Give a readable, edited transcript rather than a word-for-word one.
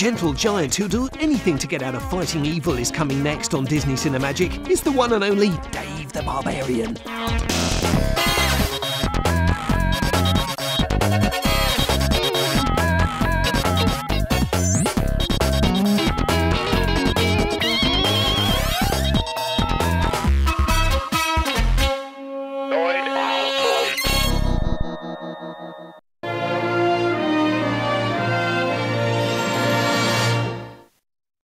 gentle giant who'll do anything to get out of fighting evil is coming next on Disney Cinemagic. It's the one and only Dave the Barbarian.